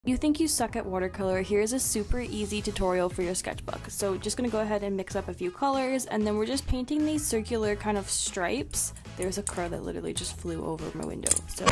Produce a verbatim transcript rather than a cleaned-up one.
You think you suck at watercolor, here's a super easy tutorial for your sketchbook. So just gonna go ahead and mix up a few colors, and then we're just painting these circular kind of stripes. There's a crow that literally just flew over my window. So